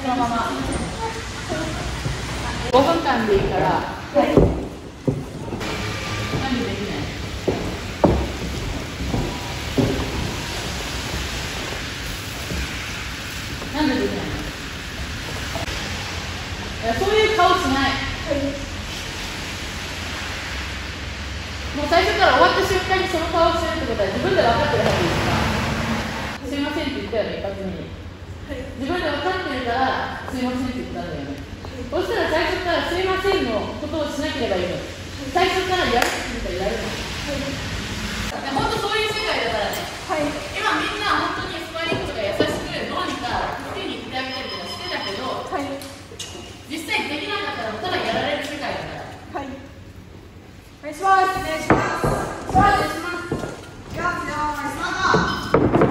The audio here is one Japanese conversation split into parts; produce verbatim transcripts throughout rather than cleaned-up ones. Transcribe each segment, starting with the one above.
そのままごふんかんでいいから。はい。なんでできない？なんでできないの？いや、そういう顔しない。はい。もう最初から終わった瞬間にその顔をしてるってことは自分で分かってるはずですか？すいませんって言ったよね、一発目に。自分で分かってるからすいませんって言ったんだよね。そしたら最初からすいませんのことをしなければいいの。最初からやるって言ったらやるの。本当そういう世界だからね。はい、今みんな本当にスパーリングとか優しくどうにか手に入れてあげたりとかしてたけど、はい、実際できなかったらただやられる世界だから。はい、お願いします。お願いします。お願いします。いきますよ。スタート。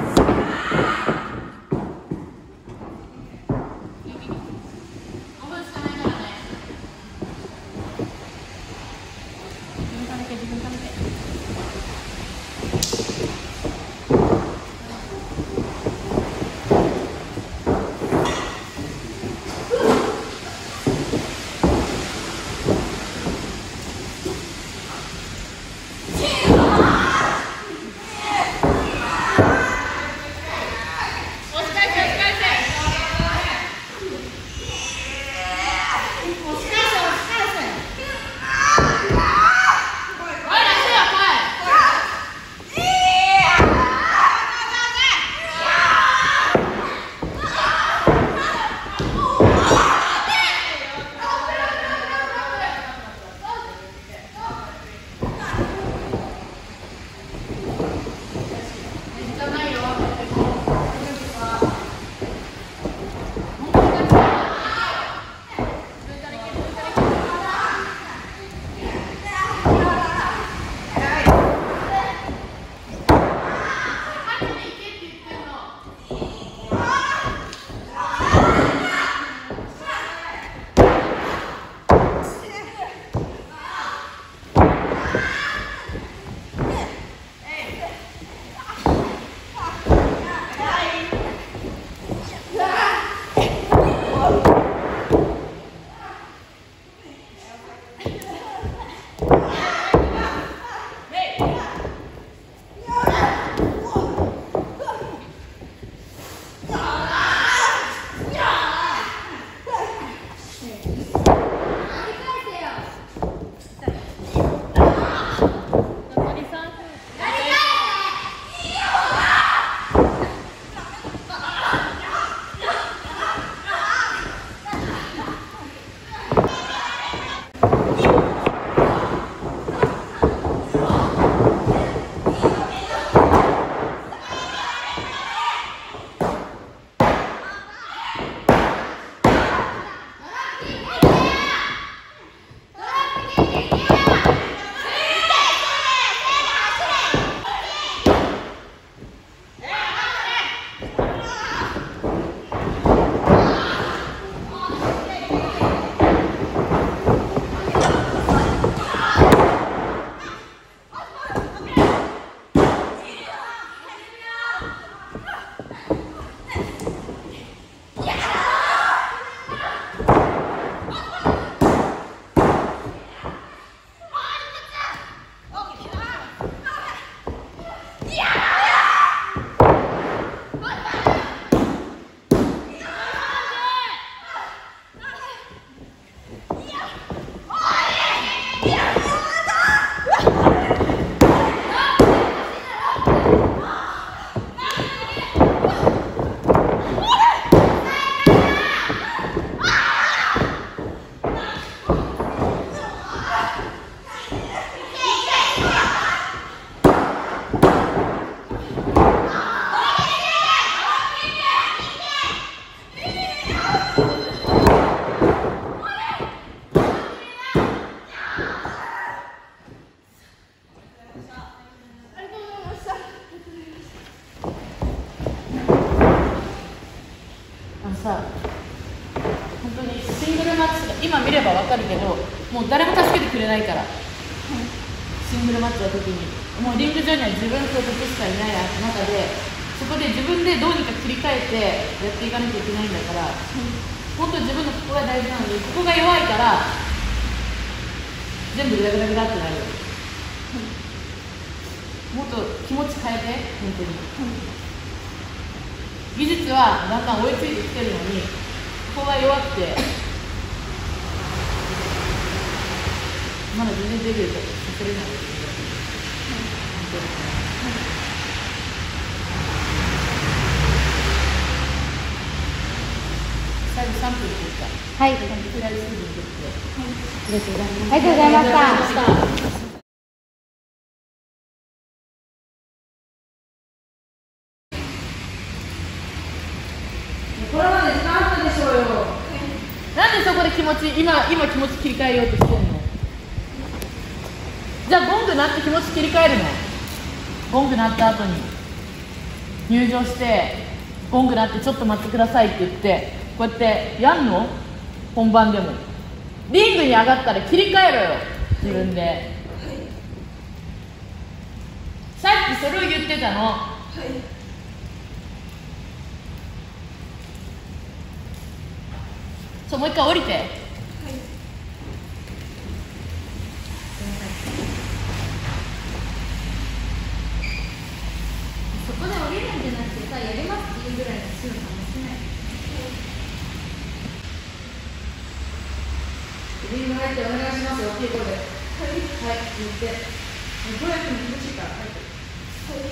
さ、本当にシングルマッチが今見れば分かるけど、もう誰も助けてくれないから、シングルマッチの時にもうリング上には自分と僕しかいない中で、そこで自分でどうにか切り替えてやっていかなきゃいけないんだから、 本当に自分のここが大事なのに、ここが弱いから全部グラグラグラってなるよ。もっと気持ち変えて、本当に。技術はだんだん追いついてきてるのに、ここが弱くて、まだ全然デビューさせれないですけど、本当に。最後さんぷんでした。 はい。ありがとうございます。ありがとうございました。 これまで時間あったでしょうよ。なんでそこで気持ち、今、今気持ち切り替えようとしてんの？じゃあゴング鳴って気持ち切り替えるの？ゴング鳴った後に入場して、ゴング鳴ってちょっと待ってくださいって言って、こうやってやんの？本番でも。リングに上がったら切り替えろよ、自分で。はい、さっきそれを言ってたの。はい、そう、もう一回降りて。はい、 そこで降りるんじゃなくてさ、やりますっていうぐらいの強さもしない。 リング入ってお願いしますよ、大きい声で。はい、はい、言って。こうやっても厳しいから、入って。はい。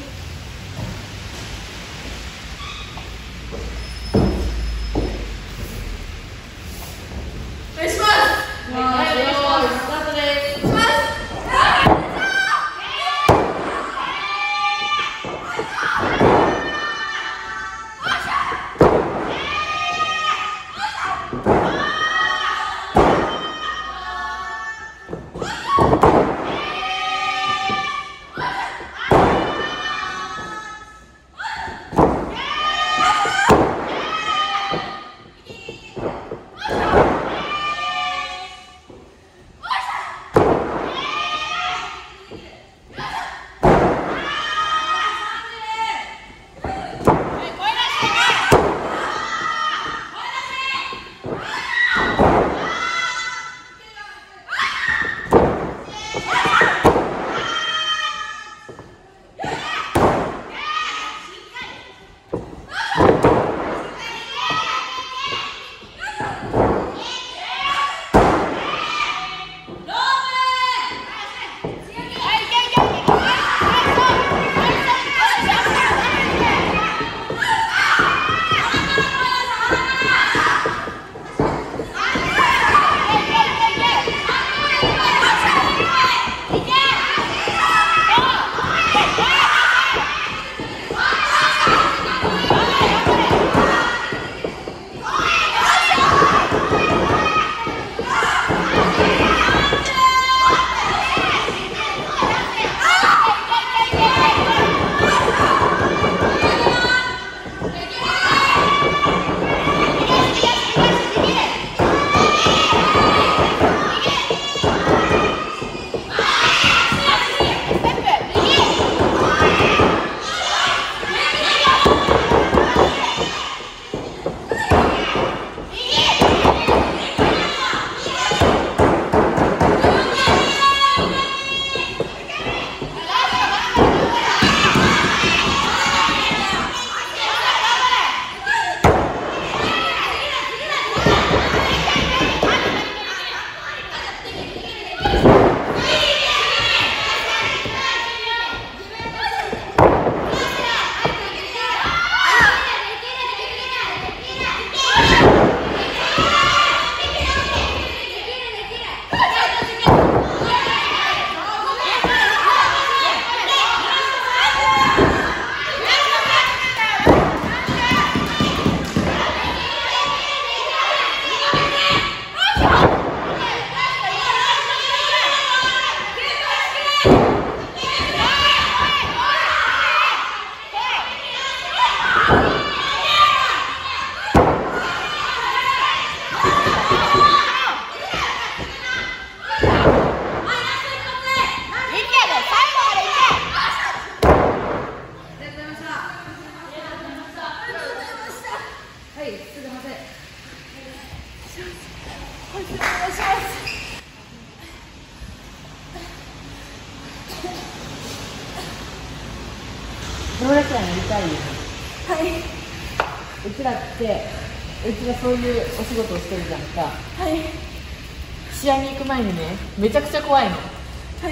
たいよね。 はい。 うちらってうちがそういうお仕事をしてるじゃんか。 はい。 試合に行く前にね、めちゃくちゃ怖いの。 はい。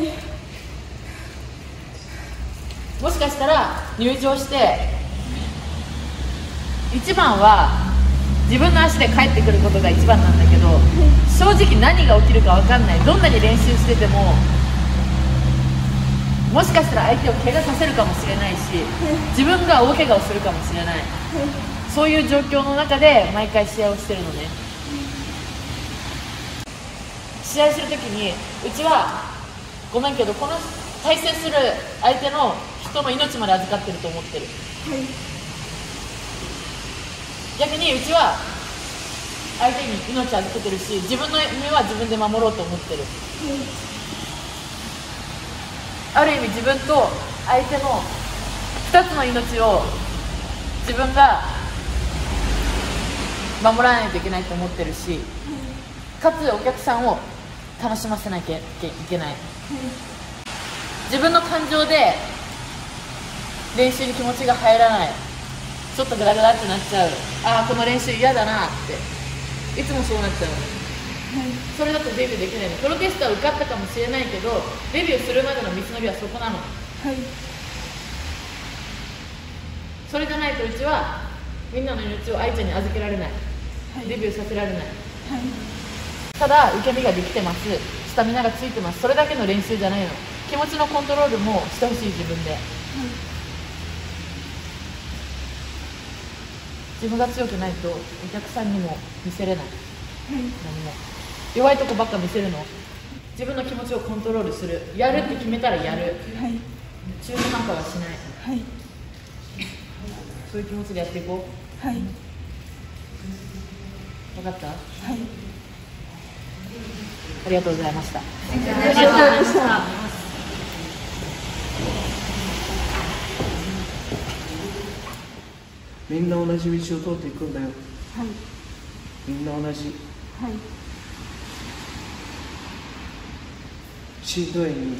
もしかしたら入場して一番は自分の足で帰ってくることが一番なんだけど、正直何が起きるか分かんない。どんなに練習しててももしかしたら相手を怪我させるかもしれないし、自分が大怪我をするかもしれない、そういう状況の中で毎回試合をしてるのね。試合するときにうちはごめんけど、この対戦する相手の人の命まで預かってると思ってる。逆にうちは相手に命預けてるし、自分の身は自分で守ろうと思ってる。ある意味自分と相手のふたつの命を自分が守らないといけないと思ってるし、かつお客さんを楽しませなきゃいけない。自分の感情で練習に気持ちが入らない、ちょっとグダグダってなっちゃう、ああこの練習嫌だなっていつもそうなっちゃう。それだとデビューできないの。プロテストは受かったかもしれないけど、デビューするまでの道のりはそこなの。それじゃないとうちはみんなの命を愛ちゃんに預けられない、デビューさせられない。ただ受け身ができてます、スタミナがついてます、それだけの練習じゃないの。気持ちのコントロールもしてほしい、自分で。自分が強くないとお客さんにも見せれない、何も弱いとこばっか見せるの。自分の気持ちをコントロールする、やるって決めたらやる、中途半端はしない、そういう気持ちでやっていこう。分かった？ありがとうございました。ありがとうございました。 みんな同じ道を通っていくんだよ。みんな同じ。しんどいに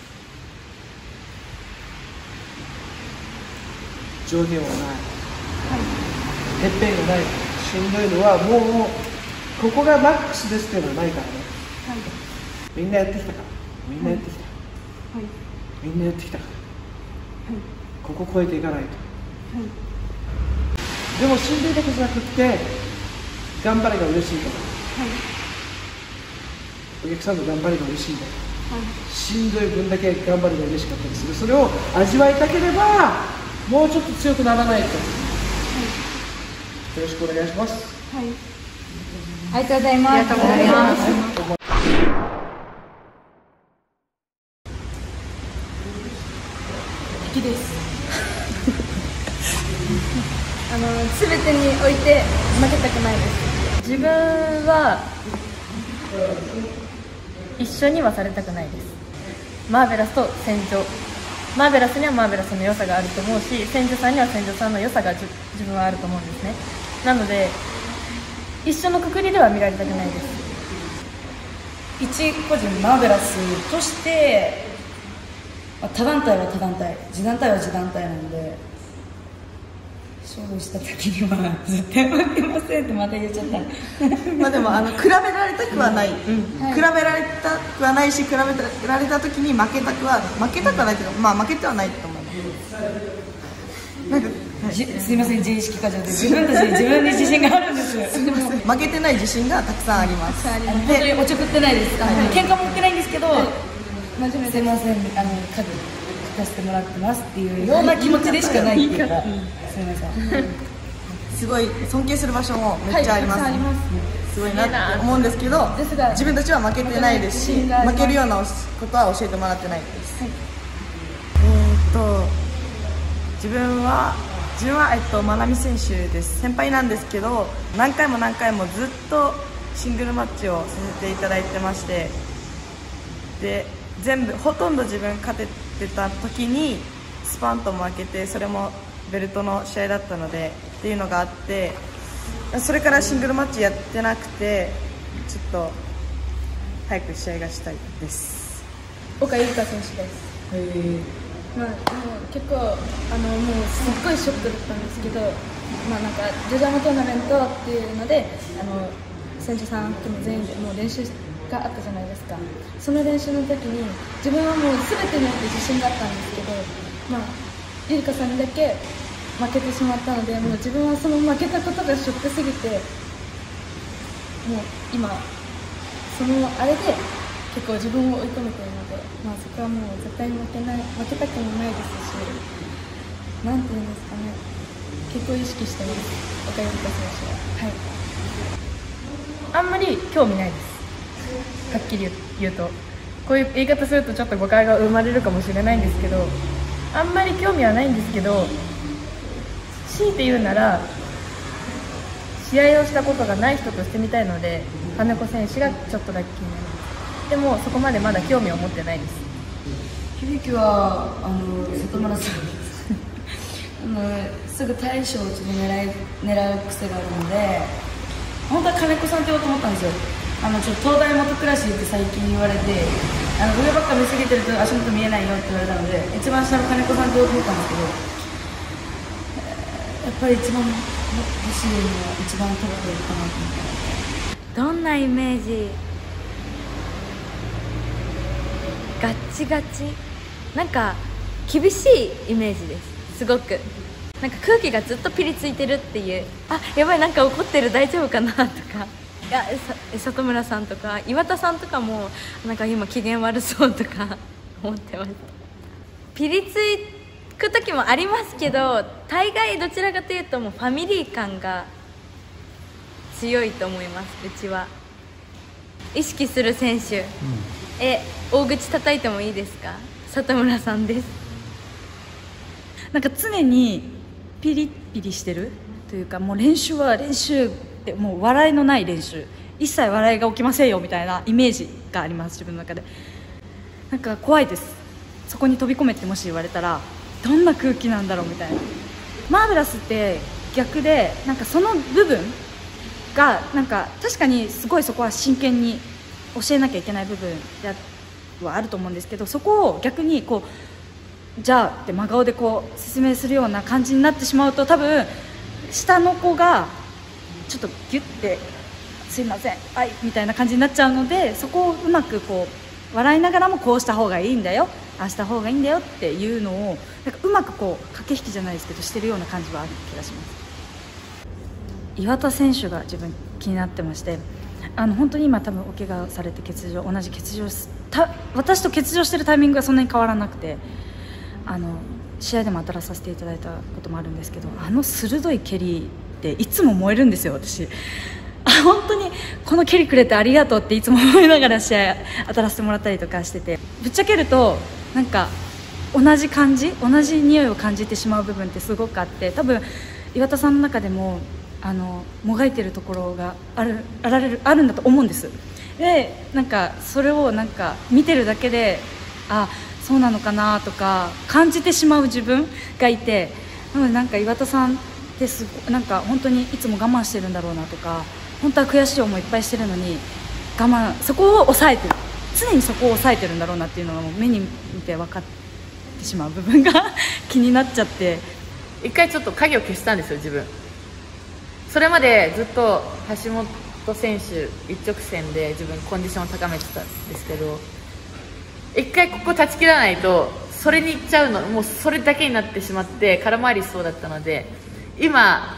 上限はない、てっぺんがない。しんどいのはもうここがマックスですっていうのはないからね。みんなやってきたから、みんなやってきた、みんなやってきたから、ここ超えていかないと。でもしんどいだけじゃなくって頑張れが嬉しいから、お客さんの頑張れが嬉しいんだよ。しんどい分だけ頑張れが嬉しかったりする。それを味わいたければもうちょっと強くならないと。よろしくお願いします。 ありがとうございます。ありがとうございます。 敵です。あの全てにおいて負けたくないです。自分は一緒にはされたくないです。マーベラスと戦場、マーベラスにはマーベラスの良さがあると思うし、戦場さんには戦場さんの良さが自分はあると思うんですね。なので一緒のくくりでは見られたくないです。 一個人マーベラスとして他団体は他団体、自団体は自団体なので、勝負した時には絶対負けませんってまた言っちゃったまあでもあの比べられたくはない、うんはい、比べられたくはないし、比べられた時に負けたくは負けたくはないというか、まあ負けてはないと思います。なんか、はい、 すいません、自意識過剰で自分たち自分に自信があるんです。 すみません、負けてない自信がたくさんあります。 本当におちょくってないです。あの、はい、喧嘩も売ってないんですけど、はい、真面目すいません、あの家具書かせてもらってますっていうような気持ちでしかないっていうか、すみません。 すごい尊敬する場所もめっちゃあります、はい、すごいなって思うんですけど、自分たちは負けてないですし、負けるようなことは教えてもらってないです。はい、えー、っと自分は自分は、えっと、まなみ選手です。先輩なんですけど、何回も何回もずっとシングルマッチをさせていただいてまして、で全部ほとんど自分勝ててた時にスパンと負けて、それもベルトの試合だったのでっていうのがあって、それからシングルマッチやってなくて、ちょっと早く試合がしたいです。 岡ゆりか選手です。 へー、 まあ、もう結構あのもうすっごいショックだったんですけど、まあ、なんかジョジャマトーナメントっていうのであの選手さんとも全員でもう練習があったじゃないですか。その練習の時に自分はもう全てによって自信があったんですけど、まあ、ゆりかさんにだけ負けてしまったので、もう自分はその負けたことがショックすぎて、もう今そのあれで結構自分を追い込めているので、まあ、そこはもう絶対に負けない負けたくもないですし、なんていうんですかね、結構意識してます、岡ゆりか選手は。はい、 あんまり興味ないです。はっきり言うと、こういう言い方するとちょっと誤解が生まれるかもしれないんですけど、あんまり興味はないんですけど、強いて言うなら試合をしたことがない人としてみたいので、金子選手がちょっとだけ気になります。でもそこまでまだ興味を持ってないです。 響はあの里村さんあのすぐ大将を自分狙い狙う癖があるので、本当は金子さんって言おうと思ったんですよ。あのちょっと東大元暮らしって最近言われて、あの上ばっか見すぎてると足元見えないよって言われたので、一番下の金子さんって言おうと思ったんですけど、やっぱり一番欲しいのは一番トップかなと思って。 どんなイメージ？ガッチガチ、なんか厳しいイメージです。すごくなんか空気がずっとピリついてるっていう、あ、やばい、なんか怒ってる、大丈夫かなとか、いや、さ里村さんとか岩田さんとかもなんか今機嫌悪そうとか思ってます。ピリつく時もありますけど、大概どちらかというともうファミリー感が強いと思います。うちは意識する選手、うん、え大口叩いてもいいですか？里村さんです。 なんか常にピリピリしてるというか、もう練習は練習でもう笑いのない練習、一切笑いが起きませんよみたいなイメージがあります、自分の中で。なんか怖いです。そこに飛び込めってもし言われたらどんな空気なんだろうみたいな。マーベラスって逆で、なんかその部分がなんか確かにすごいそこは真剣に教えなきゃいけない部分はあると思うんですけど、そこを逆にこうじゃあって真顔でこう説明するような感じになってしまうと、多分下の子がちょっとギュッてすいませんはいみたいな感じになっちゃうので、そこをうまくこう笑いながらもこうした方がいいんだよ、ああした方がいいんだよっていうのをなんかうまくこう駆け引きじゃないですけどしてるような感じはある気がします。岩田選手が自分気になってまして、あの本当に今多分お怪我されて欠場、同じ欠場た私と欠場してるタイミングがそんなに変わらなくて、あの試合でも当たらさせていただいたこともあるんですけど、あの鋭い蹴りっていつも燃えるんですよ、私。本当にこの蹴りくれてありがとうっていつも思いながら試合当たらせてもらったりとかしてて、ぶっちゃけるとなんか同じ感じ同じ匂いを感じてしまう部分ってすごくあって、多分岩田さんの中でもあのもがいてるところがあるあられるあるんだと思うんです。でなんかそれをなんか見てるだけで、あそうなのかなとか感じてしまう自分がいて、なのでなんか岩田さんってすごなんか本当にいつも我慢してるんだろうなとか、本当は悔しい思いいっぱいしてるのに我慢、そこを抑えてる、常にそこを抑えてるんだろうなっていうのがもう目に見て分かってしまう部分が気になっちゃって、 一回ちょっと影を消したんですよ、自分。それまでずっと橋本選手一直線で自分コンディションを高めてたんですけど、一回ここ断ち切らないとそれに行っちゃうの、もうそれだけになってしまって空回りしそうだったので、今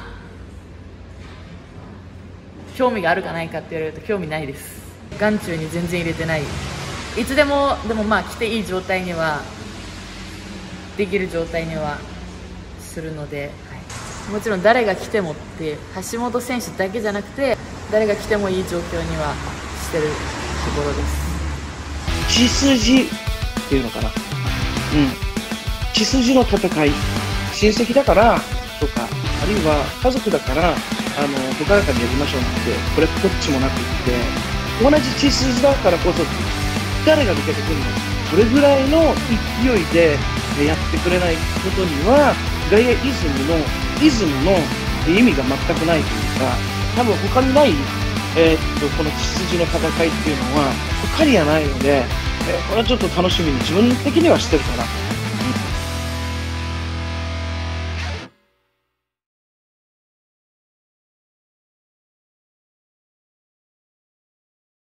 興味があるかないかって言われると興味ないです。眼中に全然入れてない。いつでもでもまあ来ていい状態にはできる状態にはするので、はい、もちろん誰が来てもって橋本選手だけじゃなくて誰が来てもいい状況にはしてるところです。 血筋っていうのかな、うん、血筋の戦い、親戚だからとか、あるいは家族だからあの他々にやりましょうなんてこれっぽっちもなくって、同じ血筋だからこそ誰が抜けてくるの、それぐらいの勢いでやってくれないことにはガイアイズムのイズムの意味が全くないというか、多分他にない、えー、っとこの血筋の戦いっていうのは他にはないので、えー、これはちょっと楽しみに自分的にはしてるかな。